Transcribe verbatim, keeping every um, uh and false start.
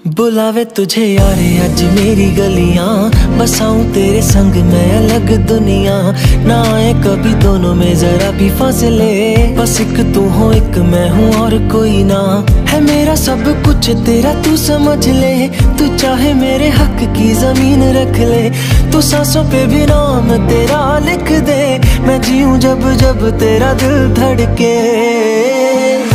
बुलावे तुझे यारे आज मेरी गलियां, बसाऊं तेरे संग मैं अलग दुनिया। ना आए कभी दोनों में जरा भी फासले, बस एक तू हो एक मैं हूँ और कोई ना। है मेरा सब कुछ तेरा तू समझ ले, तू चाहे मेरे हक की जमीन रख ले। तू सांसों पे भी नाम तेरा लिख दे, मैं जीऊं जब जब तेरा दिल धड़के।